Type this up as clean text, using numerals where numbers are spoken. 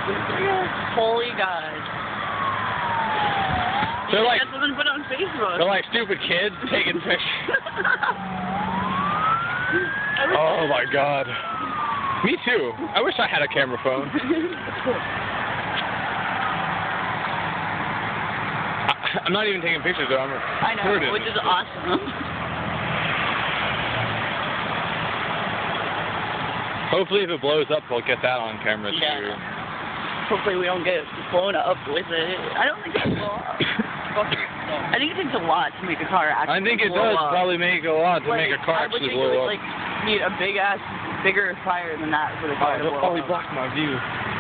Holy God. They're like, That's something to put on Facebook. they're like stupid kids taking pictures. Oh my God. Me too. I wish I had a camera phone. I'm not even taking pictures though. I'm I know, recording. which is awesome. Hopefully if it blows up, we'll get that on camera too. Yeah. Hopefully we don't get blown up with it. I don't think it'll blow up. I think it takes a lot to make a car actually I think it blow does up. probably make a lot to make a car I would actually think blow it up. would, like, need a bigger fire than that for the car to They'll blow probably up. block my view.